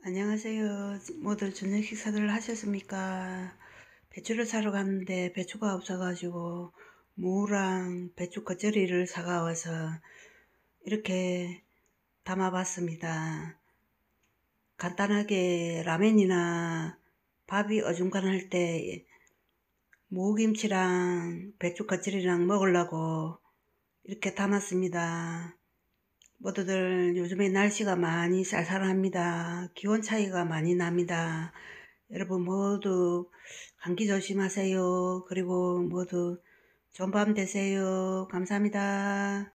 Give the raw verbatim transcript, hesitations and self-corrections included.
안녕하세요. 모두 저녁 식사들 하셨습니까? 배추를 사러 갔는데 배추가 없어가지고 무랑 배추 겉절이를 사가와서 이렇게 담아봤습니다. 간단하게 라면이나 밥이 어중간할 때 무김치랑 배추 겉절이랑 먹으려고 이렇게 담았습니다. 모두들 요즘에 날씨가 많이 쌀쌀합니다. 기온 차이가 많이 납니다. 여러분 모두 감기 조심하세요. 그리고 모두 좋은 밤 되세요. 감사합니다.